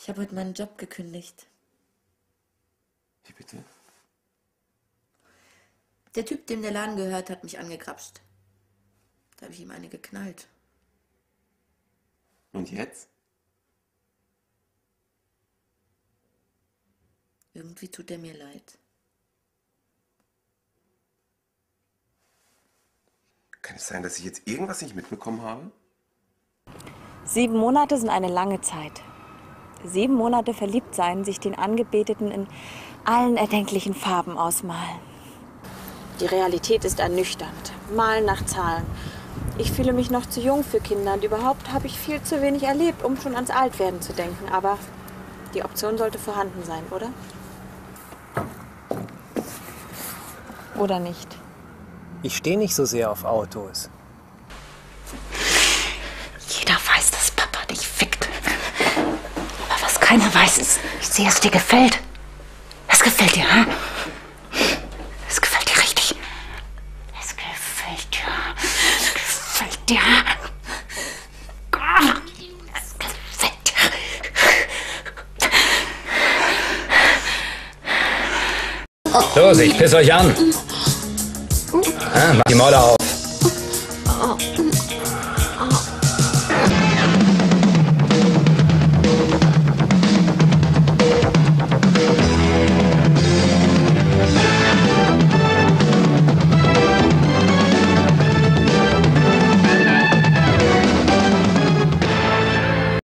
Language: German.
Ich habe heute meinen Job gekündigt. Wie bitte? Der Typ, dem der Laden gehört, hat mich angegrapscht. Da habe ich ihm eine geknallt. Und jetzt? Irgendwie tut er mir leid. Kann es sein, dass ich jetzt irgendwas nicht mitbekommen habe? 7 Monate sind eine lange Zeit. 7 Monate verliebt sein, sich den Angebeteten in allen erdenklichen Farben ausmalen. Die Realität ist ernüchternd. Malen nach Zahlen. Ich fühle mich noch zu jung für Kinder und überhaupt habe ich viel zu wenig erlebt, um schon ans Altwerden zu denken. Aber die Option sollte vorhanden sein, oder? Oder nicht? Ich stehe nicht so sehr auf Autos. Jeder weiß, dass Papa dich fickt. Aber was keiner weiß, ist, ich sehe, es dir gefällt. Es gefällt dir, ha? Es gefällt dir richtig. Es gefällt dir. Es gefällt dir. Es gefällt Los, ich piss euch an. Macht die Maul auf.